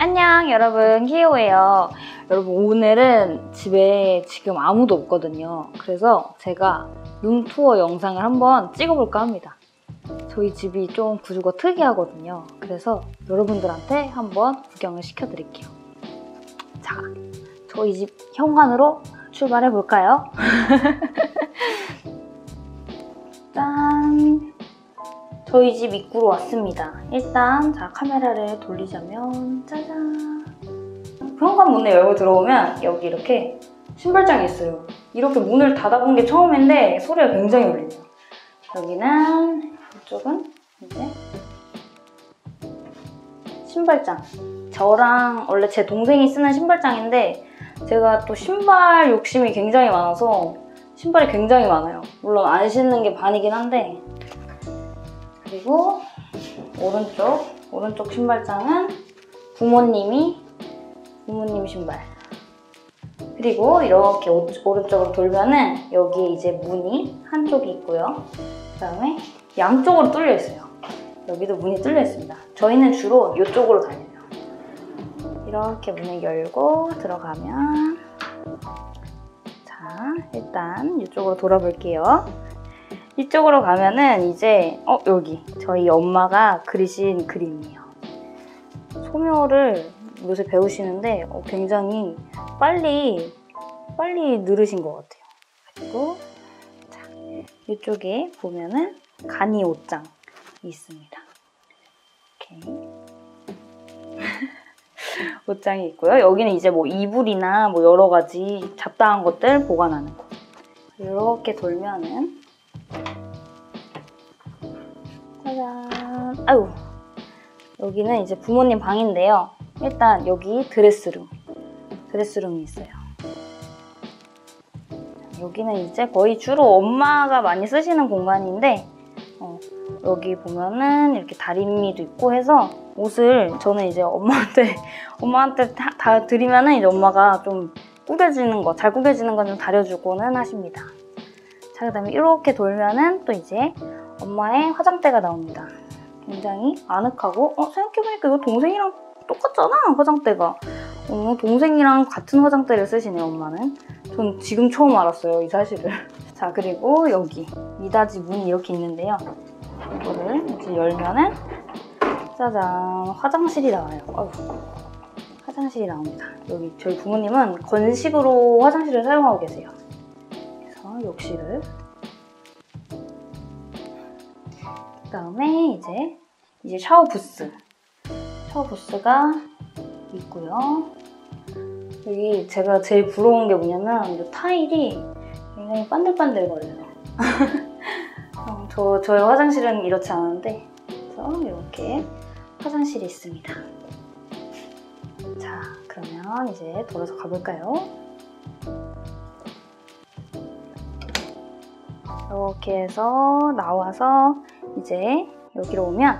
안녕 여러분, 희호예요. 여러분, 오늘은 집에 지금 아무도 없거든요. 그래서 제가 룸투어 영상을 한번 찍어볼까 합니다. 저희 집이 좀 구조가 특이하거든요. 그래서 여러분들한테 한번 구경을 시켜드릴게요. 자, 저희 집 현관으로 출발해볼까요? 짠! 저희 집 입구로 왔습니다. 일단 자 카메라를 돌리자면 짜잔! 현관 문을 열고 들어오면 여기 이렇게 신발장이 있어요. 이렇게 문을 닫아본 게 처음인데 소리가 굉장히 울리네요. 여기는, 이쪽은 이제 신발장. 저랑 원래 제 동생이 쓰는 신발장인데 제가 또 신발 욕심이 굉장히 많아서 신발이 굉장히 많아요. 물론 안 신는 게 반이긴 한데. 그리고 오른쪽 신발장은 부모님 신발. 그리고 이렇게 오른쪽으로 돌면은 여기에 이제 문이 한쪽이 있고요. 그 다음에 양쪽으로 뚫려 있어요. 여기도 문이 뚫려 있습니다. 저희는 주로 이쪽으로 다녀요. 이렇게 문을 열고 들어가면, 자, 일단 이쪽으로 돌아볼게요. 이쪽으로 가면은 이제 여기 저희 엄마가 그리신 그림이에요. 소묘를 요새 배우시는데 굉장히 빨리 늘으신 것 같아요. 그리고 자, 이쪽에 보면은 간이 옷장이 있습니다. 이렇게 옷장이 있고요. 여기는 이제 뭐 이불이나 뭐 여러 가지 잡다한 것들 보관하는 거. 이렇게 돌면은, 짜잔! 아유, 여기는 이제 부모님 방인데요. 일단 여기 드레스룸이 있어요. 여기는 이제 거의 주로 엄마가 많이 쓰시는 공간인데 여기 보면은 이렇게 다림미도 있고 해서 옷을 저는 이제 엄마한테 다 드리면은 이제 엄마가 좀 잘 구겨지는 거 좀 다려주고는 하십니다. 자, 그다음에 이렇게 돌면은 또 이제 엄마의 화장대가 나옵니다. 굉장히 아늑하고 생각해보니까 이거 동생이랑 똑같잖아, 화장대가. 동생이랑 같은 화장대를 쓰시네요, 엄마는. 전 지금 처음 알았어요, 이 사실을. 자, 그리고 여기 미닫이 문이 이렇게 있는데요. 이거를 이제 열면은 짜잔, 화장실이 나와요. 화장실이 나옵니다. 여기 저희 부모님은 건식으로 화장실을 사용하고 계세요. 그래서 욕실을, 그 다음에 이제 샤워 부스가 있고요. 여기 제가 제일 부러운 게 뭐냐면 이 타일이 굉장히 반들반들거려요. 저의 화장실은 이렇지 않은데, 그래서 이렇게 화장실이 있습니다. 자, 그러면 이제 돌아서 가볼까요? 이렇게 해서 나와서 이제 여기로 오면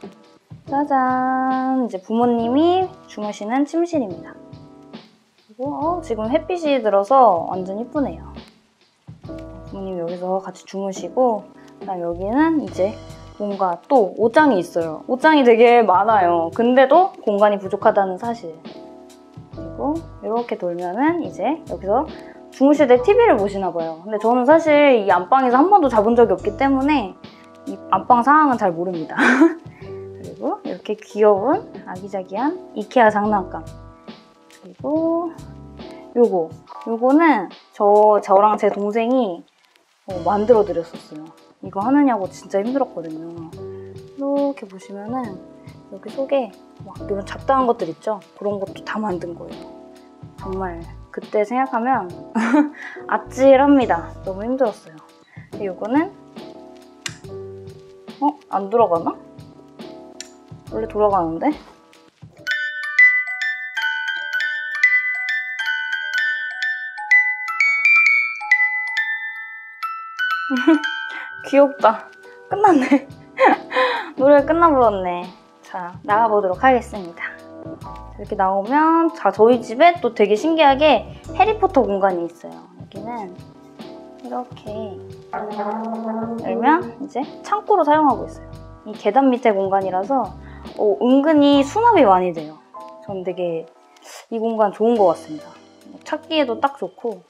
짜잔! 이제 부모님이 주무시는 침실입니다. 그리고 지금 햇빛이 들어서 완전 이쁘네요. 부모님 여기서 같이 주무시고, 그다음 여기는 이제 뭔가 또 옷장이 있어요. 옷장이 되게 많아요. 근데도 공간이 부족하다는 사실. 그리고 이렇게 돌면은 이제 여기서 주무실 때 TV를 보시나 봐요. 근데 저는 사실 이 안방에서 한 번도 자본 적이 없기 때문에 이 안방 상황은 잘 모릅니다. 그리고 이렇게 귀여운 아기자기한 이케아 장난감. 그리고 요거는 저랑 제 동생이 만들어 드렸었어요. 이거 하느냐고 진짜 힘들었거든요. 이렇게 보시면은 여기 속에 막 이런 잡다한 것들 있죠? 그런 것도 다 만든 거예요. 정말 그때 생각하면 아찔합니다. 너무 힘들었어요. 이거는 안 돌아가나? 원래 돌아가는데? 귀엽다. 끝났네. 노래가 끝나버렸네. 자, 나가보도록 하겠습니다. 이렇게 나오면, 자, 저희 집에 또 되게 신기하게 해리포터 공간이 있어요. 여기는 이렇게 열면 이제 창고로 사용하고 있어요. 이 계단 밑에 공간이라서 은근히 수납이 많이 돼요. 전 되게 이 공간 좋은 것 같습니다. 찾기에도 딱 좋고.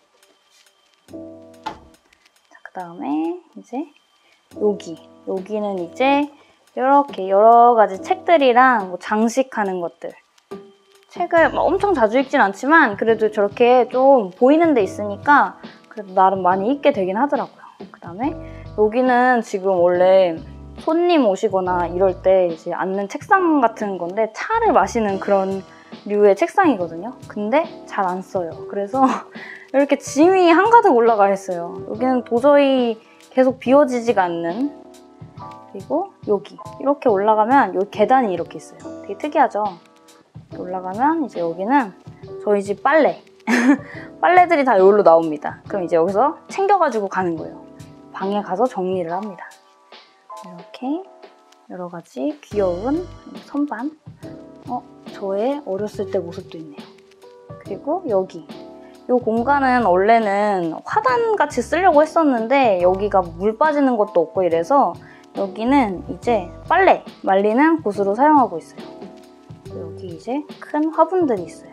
자, 그 다음에 이제 여기는 이제 이렇게 여러 가지 책들이랑 뭐 장식하는 것들. 책을 엄청 자주 읽진 않지만 그래도 저렇게 좀 보이는 데 있으니까 그래도 나름 많이 읽게 되긴 하더라고요. 그 다음에 여기는 지금 원래 손님 오시거나 이럴 때 이제 앉는 책상 같은 건데 차를 마시는 그런 류의 책상이거든요. 근데 잘 안 써요. 그래서 이렇게 짐이 한가득 올라가 있어요. 여기는 도저히 계속 비워지지가 않는. 그리고 여기 이렇게 올라가면 여기 계단이 이렇게 있어요. 되게 특이하죠? 올라가면 이제 여기는 저희 집 빨래. 빨래들이 다 여기로 나옵니다. 그럼 이제 여기서 챙겨가지고 가는 거예요. 방에 가서 정리를 합니다. 이렇게 여러 가지 귀여운 선반. 저의 어렸을 때 모습도 있네요. 그리고 여기. 이 공간은 원래는 화단같이 쓰려고 했었는데 여기가 물 빠지는 것도 없고 이래서 여기는 이제 빨래 말리는 곳으로 사용하고 있어요. 여기 이제 큰 화분들이 있어요.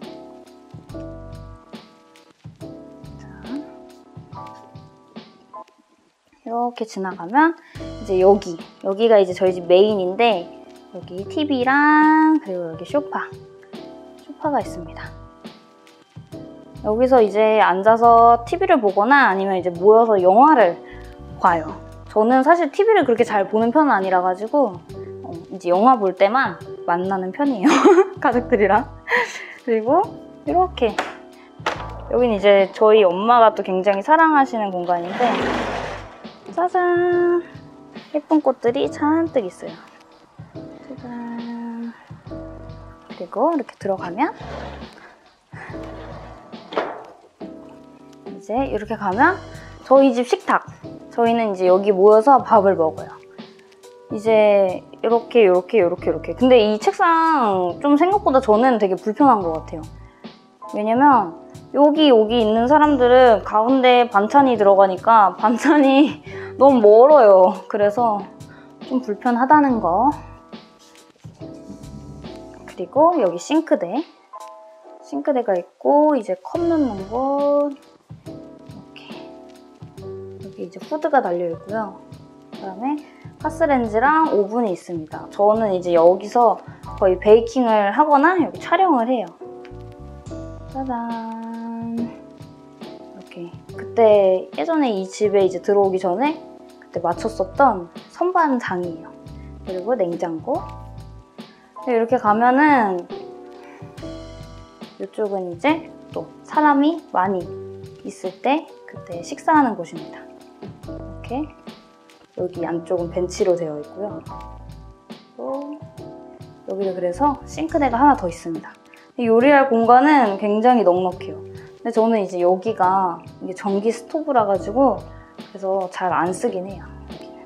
자, 이렇게 지나가면 이제 여기가 이제 저희 집 메인인데 여기 TV랑 그리고 여기 소파가 있습니다. 여기서 이제 앉아서 TV를 보거나 아니면 이제 모여서 영화를 봐요. 저는 사실 TV를 그렇게 잘 보는 편은 아니라 가지고 이제 영화 볼 때만 만나는 편이에요. 가족들이랑. 그리고 이렇게 여기는 이제 저희 엄마가 또 굉장히 사랑하시는 공간인데 짜잔! 예쁜 꽃들이 잔뜩 있어요. 짜잔! 그리고 이렇게 들어가면 이제 이렇게 가면 저희 집 식탁. 저희는 이제 여기 모여서 밥을 먹어요. 이제 이렇게. 근데 이 책상 좀 생각보다 저는 되게 불편한 것 같아요. 왜냐면 여기 있는 사람들은 가운데 반찬이 들어가니까 반찬이 너무 멀어요. 그래서 좀 불편하다는 거. 그리고 여기 싱크대가 있고 이제 컵 넣는 곳. 여기 이제 후드가 달려있고요. 그 다음에 가스레인지랑 오븐이 있습니다. 저는 이제 여기서 거의 베이킹을 하거나 여기 촬영을 해요. 짜잔! 이렇게 그때 예전에 이 집에 이제 들어오기 전에 그때 맞췄었던 선반장이에요. 그리고 냉장고. 이렇게 가면은 이쪽은 이제 또 사람이 많이 있을 때 그때 식사하는 곳입니다. 이렇게 여기 안쪽은 벤치로 되어 있고요. 또 여기도 그래서 싱크대가 하나 더 있습니다. 요리할 공간은 굉장히 넉넉해요. 근데 저는 이제 여기가 이게 전기 스토브라 가지고 그래서 잘 안 쓰긴 해요. 여기는.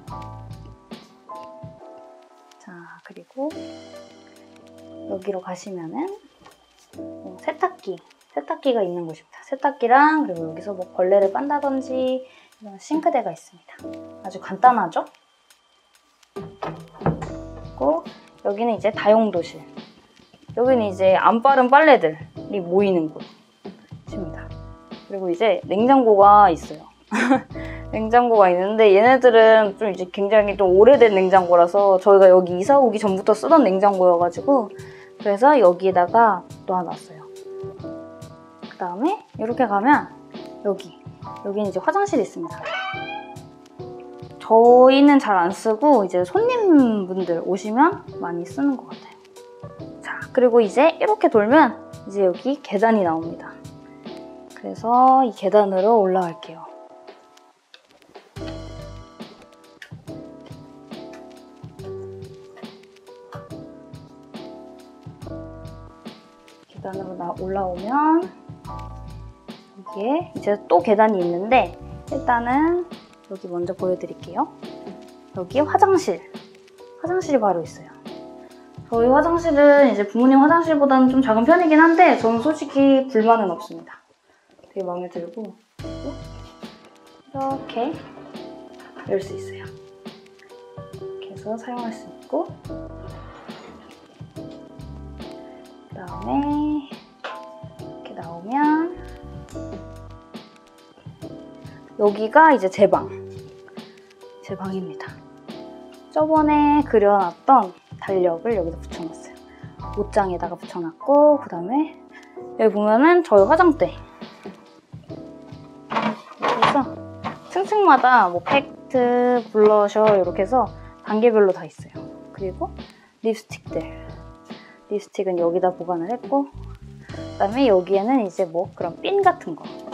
자, 그리고 여기로 가시면은 세탁기가 있는 곳입니다. 세탁기랑 그리고 여기서 뭐 벌레를 빤다든지 이런 싱크대가 있습니다. 아주 간단하죠? 그리고 여기는 이제 다용도실. 여기는 이제 안 빠른 빨래들이 모이는 곳입니다. 그리고 이제 냉장고가 있어요. 냉장고가 있는데 얘네들은 좀 이제 굉장히 좀 오래된 냉장고라서 저희가 여기 이사 오기 전부터 쓰던 냉장고여가지고 그래서 여기에다가 놔놨어요. 그 다음에 이렇게 가면 여기는 이제 화장실이 있습니다. 저희는 잘 안 쓰고 이제 손님분들 오시면 많이 쓰는 것 같아요. 자, 그리고 이제 이렇게 돌면 이제 여기 계단이 나옵니다. 그래서 이 계단으로 올라갈게요. 계단으로 올라오면 여기에 이제 또 계단이 있는데 일단은 여기 먼저 보여드릴게요. 여기 화장실이 바로 있어요. 저희 화장실은 이제 부모님 화장실보다는 좀 작은 편이긴 한데 저는 솔직히 불만은 없습니다. 되게 마음에 들고 이렇게 열 수 있어요. 이렇게 해서 사용할 수 있고 그다음에 이렇게 나오면 여기가 이제 제 방입니다. 저번에 그려놨던 달력을 여기다 붙여놨어요. 옷장에다가 붙여놨고, 그다음에 여기 보면은 저희 화장대. 그래서 층층마다 뭐 팩트, 블러셔 이렇게 해서 단계별로 다 있어요. 그리고 립스틱들. 립스틱은 여기다 보관을 했고, 그다음에 여기에는 이제 뭐 그런 핀 같은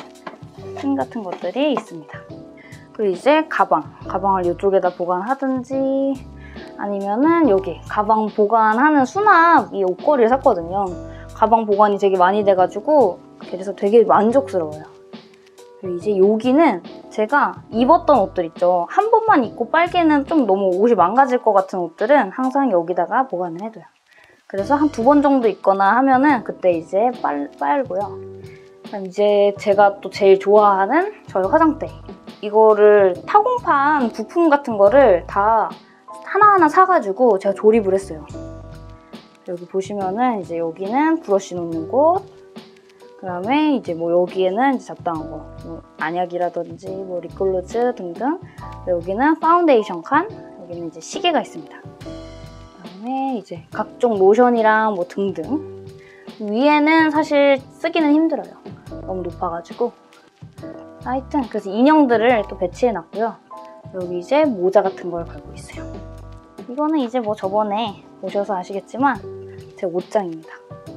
것들이 있습니다. 그리고 이제 가방을 이쪽에다 보관하든지 아니면은 여기 가방 보관하는 수납 이 옷걸이를 샀거든요. 가방 보관이 되게 많이 돼가지고 그래서 되게 만족스러워요. 그리고 이제 여기는 제가 입었던 옷들 있죠. 한 번만 입고 빨기는 좀 너무 옷이 망가질 것 같은 옷들은 항상 여기다가 보관을 해둬요. 그래서 한 2번 정도 입거나 하면은 그때 이제 빨고요. 이제 제가 또 제일 좋아하는 저희 화장대. 이거를 타공판 부품 같은 거를 다 하나하나 사가지고 제가 조립을 했어요. 여기 보시면은 이제 여기는 브러쉬 놓는 곳, 그 다음에 이제 뭐 여기에는 이제 잡다한 거, 뭐 안약이라든지 뭐 립글로즈 등등. 여기는 파운데이션 칸, 여기는 이제 시계가 있습니다. 그 다음에 이제 각종 로션이랑 뭐 등등. 위에는 사실 쓰기는 힘들어요. 너무 높아가지고. 하여튼 그래서 인형들을 또 배치해놨고요. 여기 이제 모자 같은 걸 걸고 있어요. 이거는 이제 뭐 저번에 보셔서 아시겠지만 제 옷장입니다.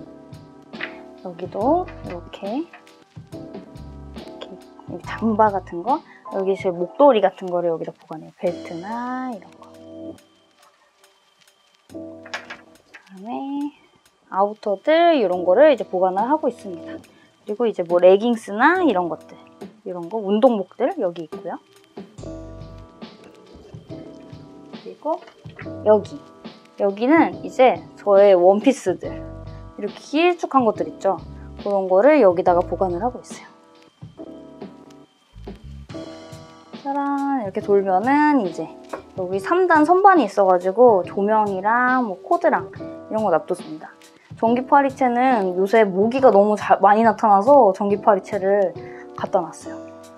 여기도 이렇게 잠바 같은 거, 여기 제 목도리 같은 거를 여기다 보관해요. 벨트나 이런 거. 그다음에 아우터들 이런 거를 이제 보관을 하고 있습니다. 그리고 이제 뭐 레깅스나 이런 것들, 이런 거 운동복들 여기 있고요. 그리고 여기는 이제 저의 원피스들, 이렇게 길쭉한 것들 있죠. 그런 거를 여기다가 보관을 하고 있어요. 짜란, 이렇게 돌면은 이제 여기 3단 선반이 있어가지고 조명이랑 뭐 코드랑 이런 거 놔뒀습니다. 전기파리채는 요새 모기가 너무 많이 나타나서 전기파리채를 갖다 놨어요.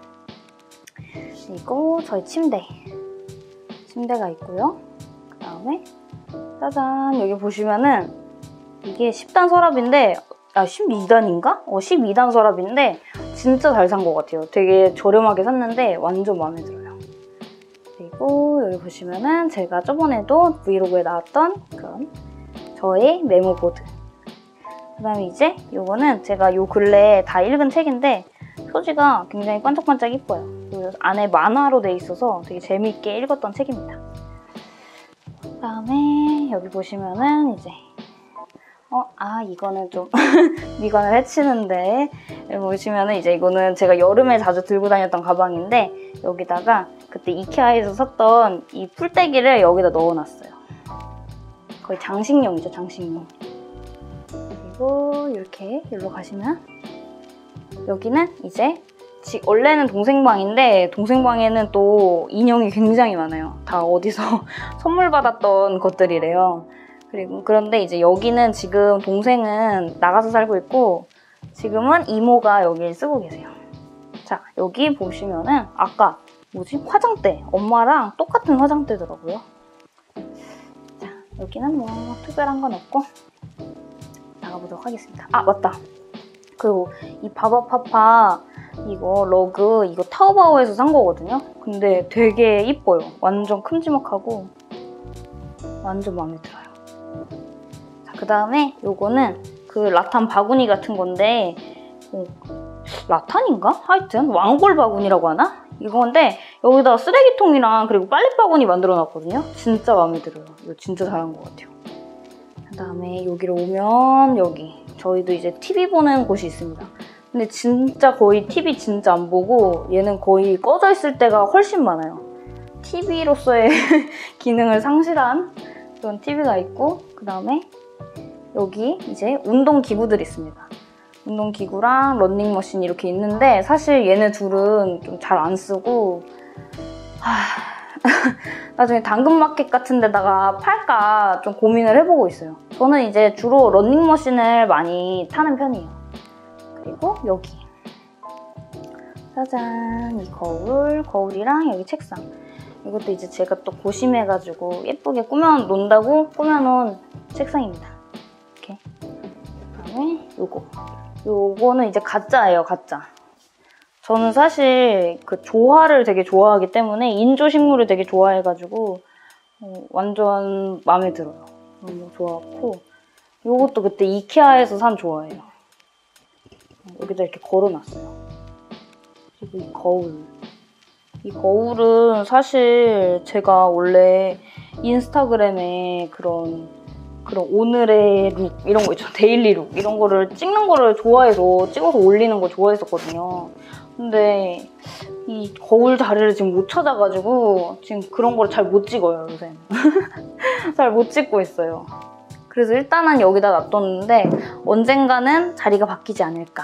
그리고 저희 침대가 있고요. 그 다음에 짜잔, 여기 보시면은 이게 10단 서랍인데 12단인가? 12단 서랍인데 진짜 잘 산 것 같아요. 되게 저렴하게 샀는데 완전 마음에 들어요. 그리고 여기 보시면은 제가 저번에도 브이로그에 나왔던 그런 저의 메모보드. 그 다음에 이제 요거는 제가 요 근래에 다 읽은 책인데 표지가 굉장히 반짝반짝 이뻐요. 그리고 안에 만화로 돼 있어서 되게 재미있게 읽었던 책입니다. 그 다음에 여기 보시면은 이제 이거는 좀 미관을 해치는데, 여기 보시면은 이제 이거는 제가 여름에 자주 들고 다녔던 가방인데 여기다가 그때 이케아에서 샀던 이 풀떼기를 여기다 넣어놨어요. 거의 장식용이죠, 장식용. 그리고 이렇게 여기로 가시면 여기는 이제 원래는 동생 방인데 동생 방에는 또 인형이 굉장히 많아요. 다 어디서 선물 받았던 것들이래요. 그런데 이제 여기는 지금 동생은 나가서 살고 있고 지금은 이모가 여기를 쓰고 계세요. 자, 여기 보시면은 아까 화장대, 엄마랑 똑같은 화장대더라고요. 자, 여기는 뭐 특별한 건 없고 나가보도록 하겠습니다. 맞다. 그리고 이 바바파파 이거 러그 이거 타오바오에서 산 거거든요. 근데 되게 이뻐요. 완전 큼지막하고 완전 마음에 들어요. 자, 그 다음에 요거는 그 라탄 바구니 같은 건데 라탄인가? 하여튼 왕골 바구니라고 하나? 이건데 여기다가 쓰레기통이랑 그리고 빨래 바구니 만들어 놨거든요. 진짜 마음에 들어요. 이거 진짜 잘한 것 같아요. 그 다음에 여기로 오면 여기 저희도 이제 TV 보는 곳이 있습니다. 근데 진짜 거의 TV 진짜 안 보고 얘는 거의 꺼져 있을 때가 훨씬 많아요. TV로서의 기능을 상실한 그런 TV가 있고, 그 다음에 여기 이제 운동기구들이 있습니다. 운동기구랑 런닝머신 이렇게 있는데 사실 얘네 둘은 좀 잘 안 쓰고 나중에 당근마켓 같은 데다가 팔까 좀 고민을 해보고 있어요. 저는 이제 주로 러닝머신을 많이 타는 편이에요. 그리고 여기 짜잔, 이 거울이랑 여기 책상. 이것도 이제 제가 또 고심해가지고 예쁘게 꾸며놓는다고 꾸며놓은 책상입니다. 이렇게. 그다음에 요거는 이제 가짜예요, 가짜. 저는 사실 그 조화를 되게 좋아하기 때문에 인조식물을 되게 좋아해가지고 완전 마음에 들어요. 너무 좋았고, 요것도 그때 이케아에서 산 조화예요. 여기다 이렇게 걸어놨어요. 그리고 이 거울은 사실 제가 원래 인스타그램에 그런 오늘의 룩 이런 거 있죠. 데일리 룩 이런 거를 찍는 거를 좋아해서 찍어서 올리는 거 좋아했었거든요. 근데 이 거울 자리를 지금 못 찾아가지고 지금 그런 거를 잘 못 찍어요, 요새는. 잘 못 찍고 있어요. 그래서 일단은 여기다 놔뒀는데 언젠가는 자리가 바뀌지 않을까.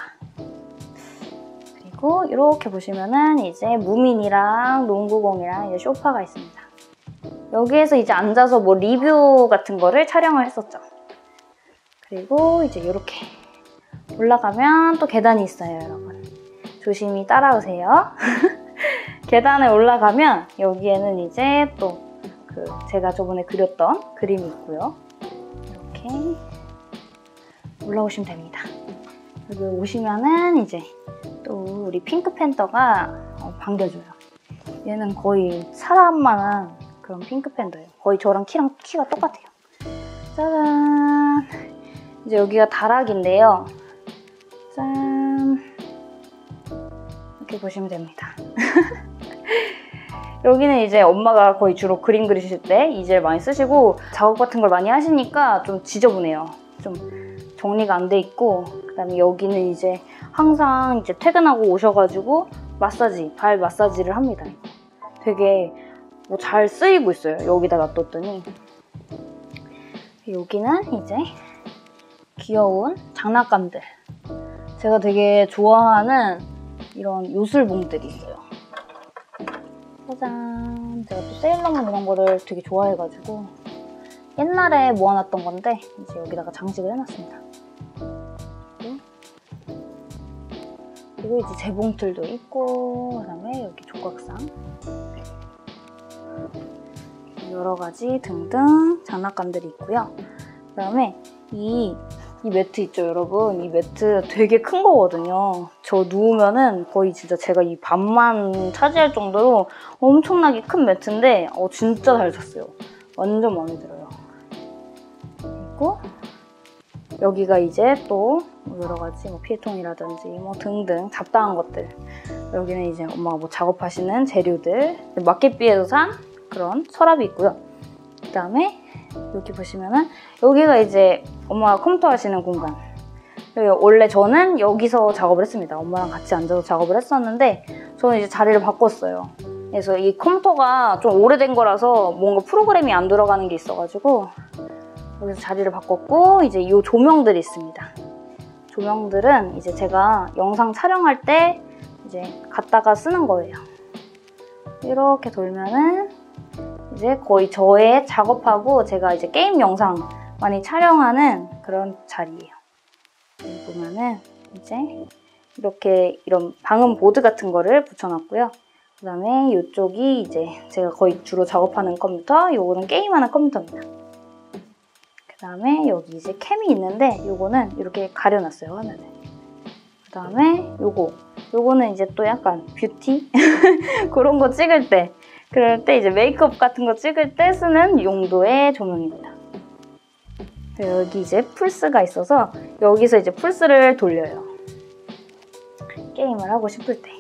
그리고 이렇게 보시면은 이제 무민이랑 농구공이랑 이제 소파가 있습니다. 여기에서 이제 앉아서 뭐 리뷰 같은 거를 촬영을 했었죠. 그리고 이제 이렇게 올라가면 또 계단이 있어요, 여러분. 조심히 따라오세요. 계단에 올라가면 여기에는 이제 또 그 제가 저번에 그렸던 그림이 있고요. 이렇게 올라오시면 됩니다. 여기 오시면은 이제 또 우리 핑크팬더가 반겨줘요. 얘는 거의 사람만한 그런 핑크팬더예요. 거의 저랑 키가 똑같아요. 짜잔! 이제 여기가 다락인데요. 짠! 이렇게 보시면 됩니다. 여기는 이제 엄마가 거의 주로 그림 그리실 때 이젤 많이 쓰시고 작업 같은 걸 많이 하시니까 좀 지저분해요. 좀 정리가 안 돼 있고, 그다음에 여기는 이제 항상 이제 퇴근하고 오셔가지고 발 마사지를 합니다. 되게 뭐 잘 쓰이고 있어요. 여기다 놔뒀더니. 여기는 이제 귀여운 장난감들. 제가 되게 좋아하는 이런 요술봉들이 있어요. 짜잔! 제가 또 세일러문 이런 거를 되게 좋아해가지고 옛날에 모아놨던 건데 이제 여기다가 장식을 해놨습니다. 그리고 이제 재봉틀도 있고, 그다음에 여기 조각상, 여러 가지 등등 장난감들이 있고요. 그다음에 이 매트 있죠, 여러분? 이 매트 되게 큰 거거든요. 저 누우면은 거의 진짜 제가 이 반만 차지할 정도로 엄청나게 큰 매트인데 진짜 잘 샀어요. 완전 마음에 들어요. 그리고 여기가 이제 또 여러 가지 뭐 필통이라든지 뭐 등등 잡다한 것들. 여기는 이제 엄마가 뭐 작업하시는 재료들, 마켓비에서 산 그런 서랍이 있고요. 그다음에 여기 보시면은 여기가 이제 엄마가 컴퓨터 하시는 공간. 원래 저는 여기서 작업을 했습니다. 엄마랑 같이 앉아서 작업을 했었는데 저는 이제 자리를 바꿨어요. 그래서 이 컴퓨터가 좀 오래된 거라서 뭔가 프로그램이 안 들어가는 게 있어가지고 여기서 자리를 바꿨고, 이제 이 조명들이 있습니다. 조명들은 이제 제가 영상 촬영할 때 이제 갖다가 쓰는 거예요. 이렇게 돌면은 이제 거의 저의 작업하고 제가 이제 게임 영상 많이 촬영하는 그런 자리예요. 여기 보면은 이제 이렇게 이런 방음 보드 같은 거를 붙여놨고요. 그 다음에 이쪽이 이제 제가 거의 주로 작업하는 컴퓨터, 요거는 게임하는 컴퓨터입니다. 그 다음에 여기 이제 캠이 있는데 요거는 이렇게 가려놨어요, 화면을. 그 다음에 요거는 이제 또 약간 뷰티? 그런 거 찍을 때, 그럴 때 이제 메이크업 같은 거 찍을 때 쓰는 용도의 조명입니다. 여기 이제 플스가 있어서 여기서 이제 플스를 돌려요. 게임을 하고 싶을 때.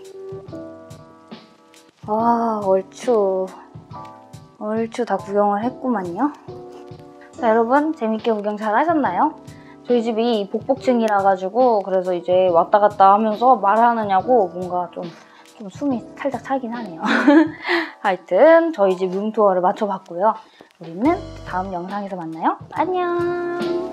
와, 얼추 다 구경을 했구만요. 자, 여러분 재밌게 구경 잘 하셨나요? 저희 집이 복복층이라 가지고 그래서 이제 왔다 갔다 하면서 말하느냐고 뭔가 좀 숨이 살짝 차긴 하네요. 하여튼 저희 집 룸투어를 마쳐봤고요. 우리는 다음 영상에서 만나요. 안녕!